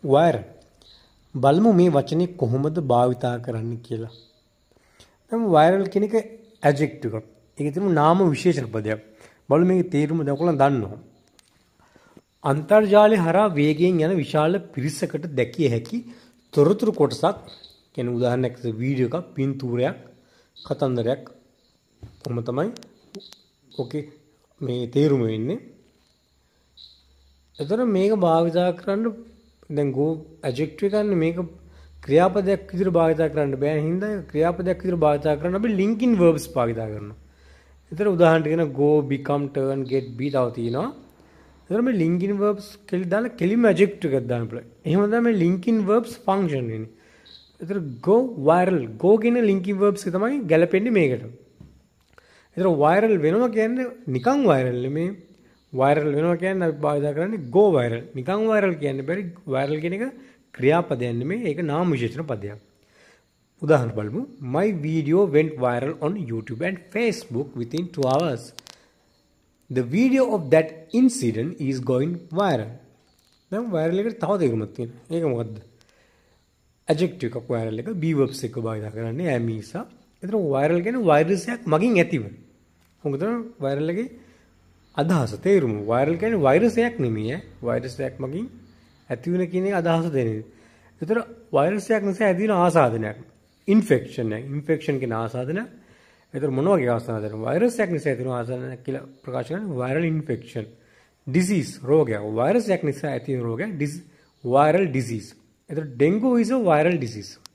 Viral. බලමු මේ වචනේ කොහොමද භාවිතා කරන්න කියලා. දැන් වෛරල් කියන එක ඇඩ්ජෙක්ටිව් එකක්. ඒක තමයි නාම විශේෂණ පදයක්. බලමු මේකේ තේරුම දැන් ඔයගොල්ලෝ දන්නවා. අන්තර්ජාලය හරහා වේගයෙන් යන විශාල පිරිසකට දැකිය හැකි තොරතුරු කොටසක් කියන උදාහරණයක් වීඩියෝ එකක්, පින්තූරයක්, කතන්දරයක් කොහොම තමයි ඕකේ මේ තේරුම වෙන්නේ. එතකොට මේක භාවිතා කරන්න දැන් go adjective එකන්නේ මේක ක්‍රියාපදයක් විදිහට භාවිතා කරන්න බෑ හින්දා ක්‍රියාපදයක් විදිහට භාවිතා කරන්න අපි linking verbs භාවිතා කරනවා. එතකොට උදාහරණයක් කියන go, become, turn, get, be තව තියෙනවා. එතකොට මේ linking verbs කෙලි දාලා කෙලිම adjective එකක් දාන්න පුළුවන්. එහෙම තමයි මේ linking verbs function වෙන්නේ. එතකොට go viral go කියන linking verbs එක තමයි ගැලපෙන්නේ මේකට. එතකොට viral වෙනවා කියන්නේ නිකන් viral නෙමෙයි. viral වෙනවා කියන්නේ අපි භාවිතා කරන්නේ go viral. නිකන් viral කියන්නේ බැරි viral කියන එක ක්‍රියාපදයක් නෙමෙයි. ඒක නාම විශේෂණ පදයක්. උදාහරණ බලමු. My video went viral on YouTube and Facebook within 2 hours. The video of that incident is going viral. දැන් viral එකට තව තේරුමක් තියෙනවා. ඒක මොකද්ද? adjective එකක් viral එක be verbs එක භාවිත කරන්නේ am is. එතන viral කියන්නේ virus එකක් මගින් ඇතිව. මොකද viral එකේ අදහස තේරුම viral කියන්නේ virus එකක් නෙමෙයි virus එකක් මගින් ඇති වෙන කියන එක අදහස දෙන්නේ. ඒතර virus එකක් නිසා ඇති වෙන ආසාදනයක් infection එක infection කියන ආසාදනය. ඒතර මොන වගේ ආසාදනයක් virus එකක් නිසා ඇති වෙන ආසාදනයක් කියලා ප්‍රකාශ කරන්නේ viral infection. disease රෝගයක් virus එකක් නිසා ඇති වෙන රෝගයක් viral disease. ඒතර dengue is a viral disease.